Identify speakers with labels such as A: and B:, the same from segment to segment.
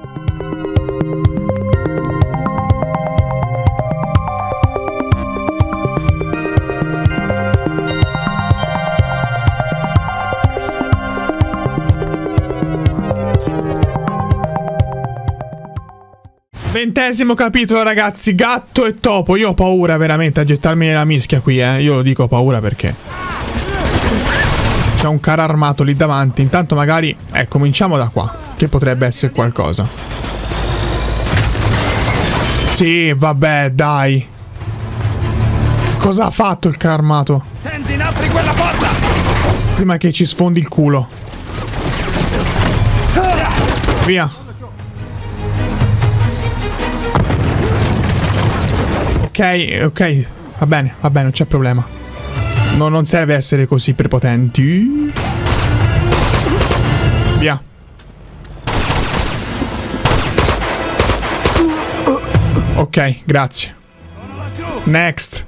A: Ventesimo capitolo, ragazzi, gatto e topo. Io ho paura veramente a gettarmi nella mischia qui, Io lo dico, ho paura perché c'è un carro armato lì davanti. Intanto magari, cominciamo da qua, che potrebbe essere qualcosa. Sì, vabbè, dai. Cosa ha fatto il carro armato?
B: Tenzin, apri quella porta!
A: Prima che ci sfondi il culo. Via. Ok, va bene, non c'è problema. No, non serve essere così prepotenti. Via. Ok, grazie. Next.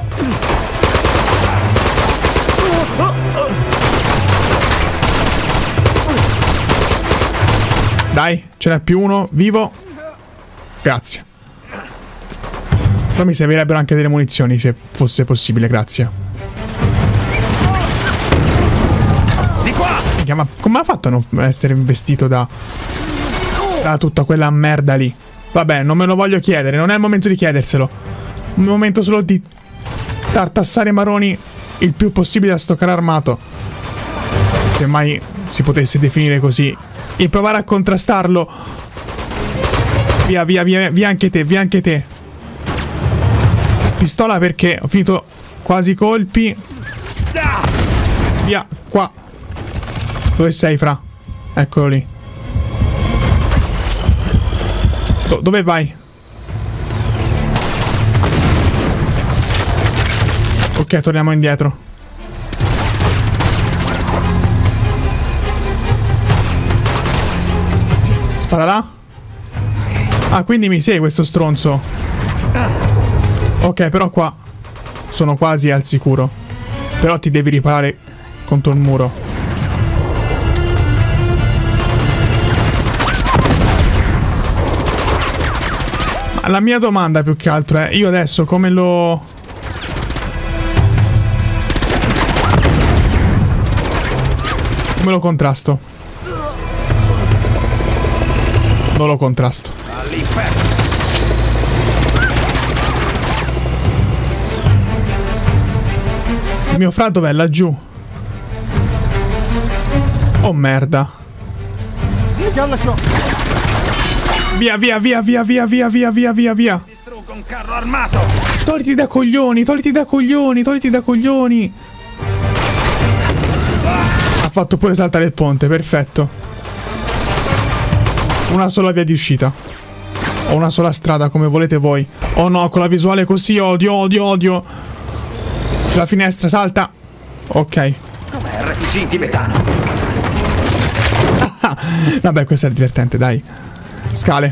A: Dai, ce n'è più uno vivo. Grazie. Però mi servirebbero anche delle munizioni, se fosse possibile, grazie.
B: Di qua!
A: Ma come ha fatto a non essere investito da tutta quella merda lì? Vabbè, non me lo voglio chiedere, non è il momento di chiederselo. È il momento solo di tartassare i maroni il più possibile a sto carro armato. Se mai si potesse definire così. E provare a contrastarlo. Via anche te, via anche te. Pistola perché ho finito quasi i colpi. Via, qua. Dove sei, fra? Eccolo lì. Dove vai? Ok, torniamo indietro. Spara là. Ah, quindi mi segue questo stronzo. Ok, però qua sono quasi al sicuro. Però ti devi riparare contro il muro. Ma la mia domanda più che altro è: io adesso come lo... come lo contrasto? Non lo contrasto. Il mio fra dov'è? Laggiù. Oh merda. Via.
B: Distruggo un carro armato!
A: Togliti da coglioni. Ha fatto pure saltare il ponte, perfetto. Una sola via di uscita. O una sola strada, come volete voi. Oh no, con la visuale così odio. C'è la finestra, salta. Ok.
B: Com'è RPG tibetano?
A: Vabbè, questo è divertente, dai. Scale.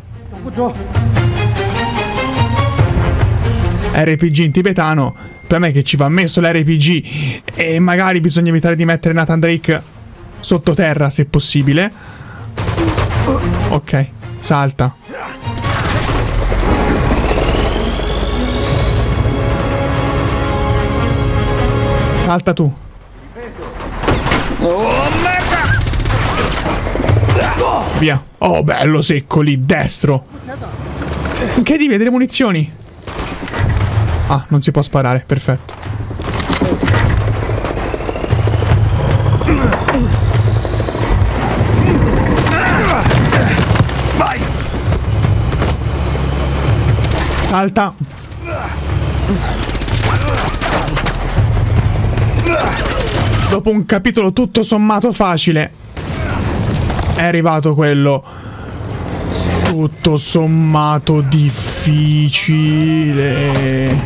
A: RPG in tibetano. Per me che ci va messo l'RPG. E magari bisogna evitare di mettere Nathan Drake sottoterra, se possibile. Ok, salta. Salta tu.
B: Oh, merda!
A: Via. Oh, bello secco lì, destro. Incredibile, delle munizioni. Ah, non si può sparare, perfetto.
B: Vai!
A: Salta. Dopo un capitolo tutto sommato facile, è arrivato quello tutto sommato difficile.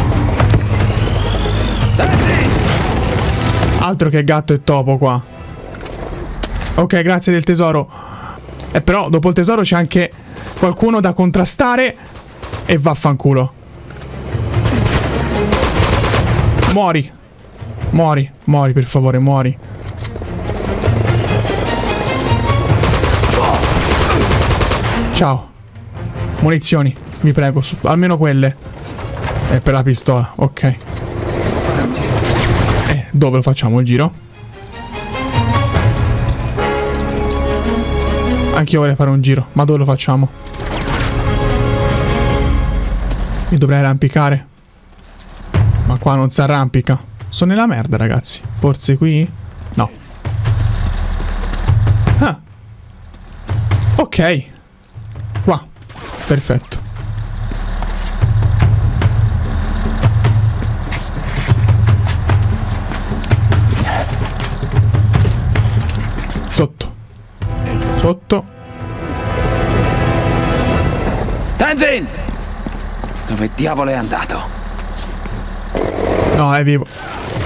A: Altro che gatto e topo qua. Ok, grazie del tesoro. Però dopo il tesoro c'è anche qualcuno da contrastare. E vaffanculo. Muori. Muori per favore, muori. Ciao. Munizioni, vi prego, almeno quelle. E per la pistola, ok. Dove lo facciamo il giro? Anch'io vorrei fare un giro, ma dove lo facciamo? Mi dovrei arrampicare. Ma qua non si arrampica. Sono nella merda, ragazzi. Forse qui? No. Ah. Ok. Qua. Perfetto. Sotto. Sotto.
B: Tenzin! Dove diavolo è andato?
A: No, è vivo.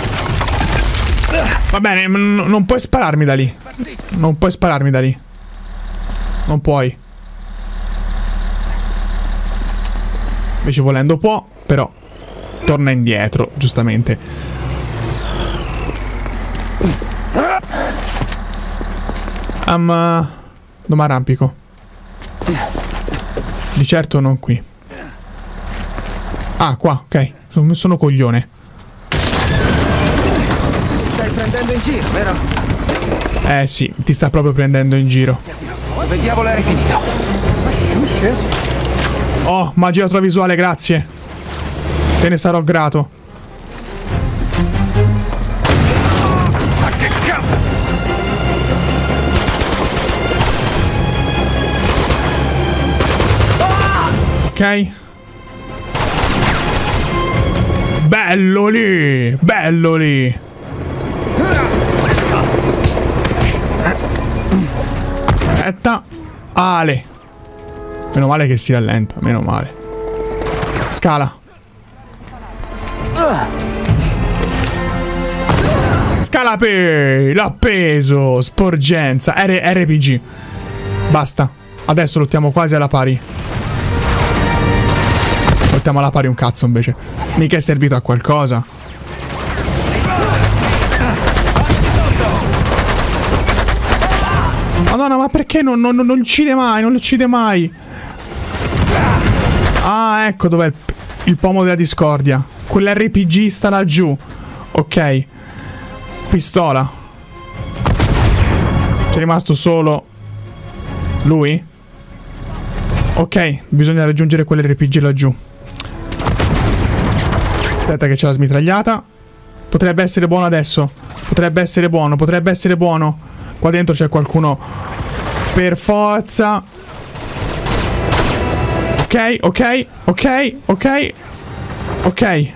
A: Va bene, non puoi spararmi da lì. Non puoi spararmi da lì. Non puoi. Invece volendo può, però torna indietro, giustamente. Dove arrampico? Di certo non qui. Ah, qua, ok. Sono coglione.
B: Ti stai prendendo in giro, vero?
A: Sì, ti sta proprio prendendo in giro.
B: Dove diavolo eri finito?
A: Oh, magia retrovisuale, grazie. Te ne sarò grato.
B: Ma che cazzo?
A: Ok. Bello lì. Bello lì. Aspetta. Ale. Meno male che si rallenta. Meno male. Scala. Scalape. L'ha preso. Sporgenza. RPG. Basta. Adesso lottiamo quasi alla pari. Lottiamo alla pari un cazzo invece. Mica è servito a qualcosa. Madonna, ma perché non uccide mai? Non lo uccide mai. Ah, ecco dov'è il pomo della discordia. Quell'RPG sta laggiù. Ok. Pistola. C'è rimasto solo lui? Ok, bisogna raggiungere quell'RPG laggiù. Aspetta che c'è la smitragliata. Potrebbe essere buono adesso. Potrebbe essere buono, potrebbe essere buono. Qua dentro c'è qualcuno. Per forza. Ok, ok, ok, ok. Ok.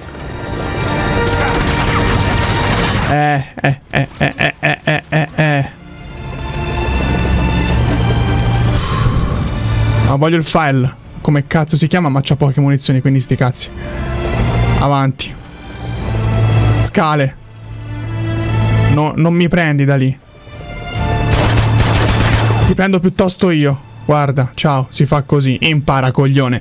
A: Ma voglio il file. Come cazzo si chiama? Ma c'ha poche munizioni, quindi sti cazzi. Avanti. Scale. No, non mi prendi da lì. Ti prendo piuttosto io. Guarda, ciao, si fa così. Impara, coglione.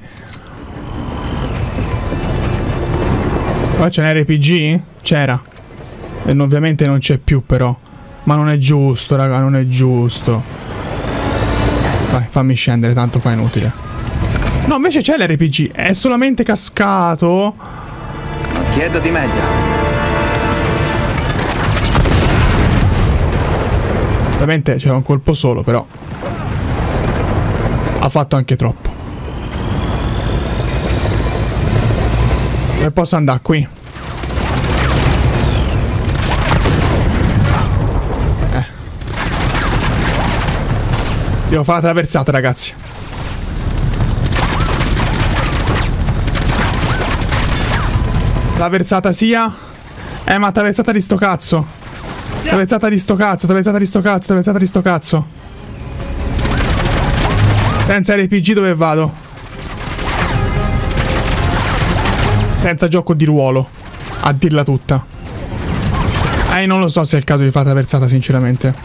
A: Qua c'è un RPG? C'era. E ovviamente non c'è più, però. Ma non è giusto, raga, non è giusto. Vai, fammi scendere, tanto qua è inutile. No, invece c'è l'RPG. È solamente cascato.
B: Non chiedo di meglio.
A: Ovviamente c'è un colpo solo, però ha fatto anche troppo. Dove posso andare? Qui. Devo fare la traversata, ragazzi. Traversata sia. Ma traversata di sto cazzo. Traversata di sto cazzo, traversata di sto cazzo, traversata di sto cazzo. Senza RPG dove vado? Senza gioco di ruolo. A dirla tutta. Non lo so se è il caso di fare traversata, sinceramente.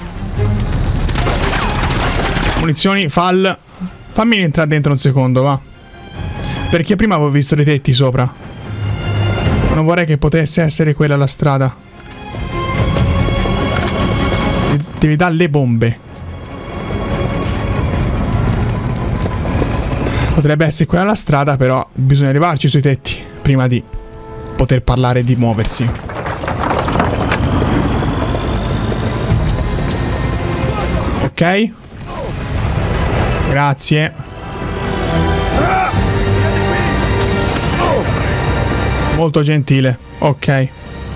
A: Munizioni, fall. Fammi entrare dentro un secondo, va. Perché prima avevo visto dei tetti sopra. Non vorrei che potesse essere quella la strada. Devi dare le bombe. Potrebbe essere quella la strada, però bisogna arrivarci sui tetti prima di poter parlare e di muoversi. Ok. Grazie. Molto gentile. Ok.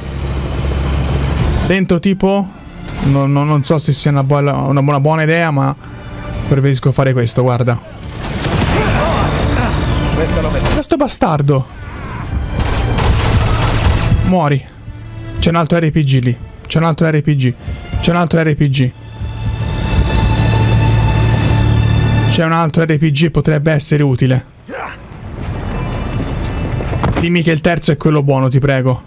A: Dentro tipo... non so se sia una buona idea, ma preferisco fare questo, guarda. Questo bastardo. Muori. C'è un altro RPG lì. C'è un altro RPG. C'è un altro RPG. C'è un altro RPG, potrebbe essere utile. Dimmi che il terzo è quello buono, ti prego.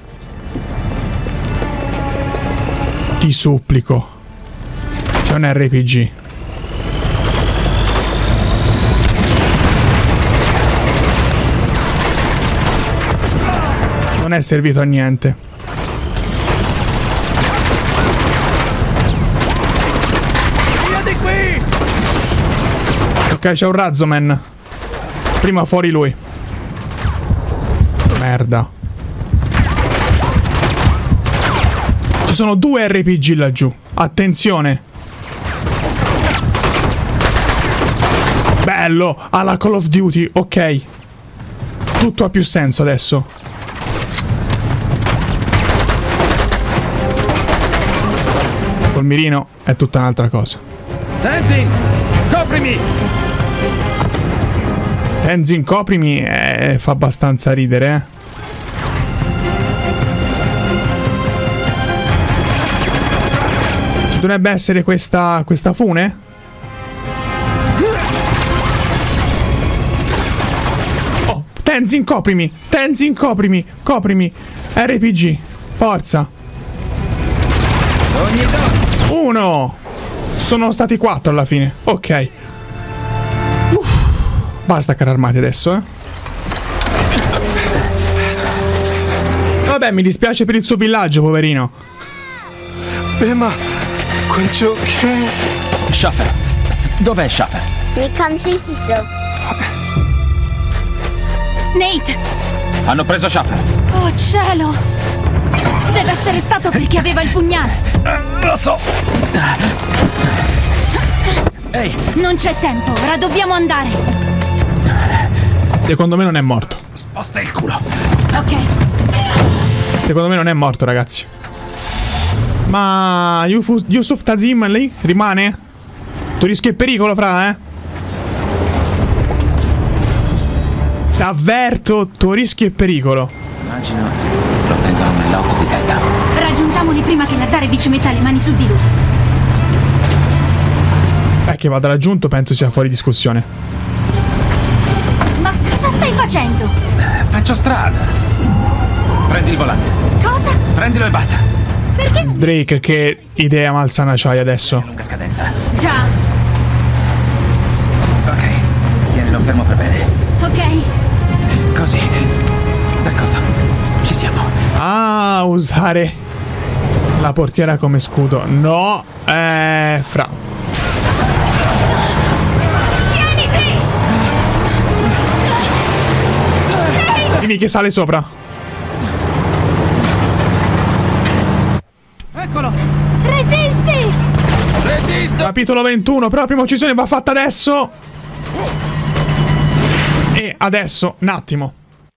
A: Ti supplico. C'è un RPG. Non è servito a niente.
B: Via di qui!
A: Ok, c'è un razzoman. Prima fuori lui. Merda. Ci sono 2 RPG laggiù. Attenzione. Bello. Alla Call of Duty. Ok. Tutto ha più senso adesso. Col mirino è tutta un'altra cosa.
B: Tenzin, coprimi!
A: Tenzin, coprimi. Fa abbastanza ridere, eh. Dovrebbe essere questa fune? Oh, Tenzin, coprimi! Tenzin, coprimi! Coprimi! RPG! Forza!
B: Sogni d'oro!
A: 1! Sono stati 4 alla fine. Ok. Basta carri armati adesso, eh. Vabbè, mi dispiace per il suo villaggio, poverino.
C: Beh, ma quanto che...
B: Schaffer! Dov'è Schaffer?
D: Mi concesisco.
E: Nate!
B: Hanno preso Schaffer!
E: Oh cielo! Deve essere stato perché aveva il pugnale!
B: Lo so! Ehi!
E: Non c'è tempo, ora dobbiamo andare!
A: Secondo me non è morto.
B: Sposta il culo!
E: Ok.
A: Secondo me non è morto, ragazzi. Ma Yusuf Tazim lì rimane? Tu rischi il pericolo, fra, eh? T'avverto, tu rischi il pericolo.
B: Immagino lo tengono nell'auto di testa.
E: Raggiungiamoli prima che Lazarevic ci metta le mani su di lui.
A: Che vada raggiunto penso sia fuori discussione.
E: Ma cosa stai facendo?
B: Faccio strada. Prendi il volante.
E: Cosa?
B: Prendilo e basta.
E: Perché?
A: Drake, che idea malsana c'hai adesso?
B: Lunga scadenza.
E: Già.
B: Ok. Tienilo fermo per bene.
E: Ok.
B: Così. D'accordo. Ci siamo.
A: Ah, usare la portiera come scudo. No, fra.
E: Tieniti!
A: Dimmi che sale sopra.
B: Eccolo!
E: Resisti!
B: Resisto!
A: Capitolo 21, però la prima uccisione va fatta adesso. E adesso, un attimo.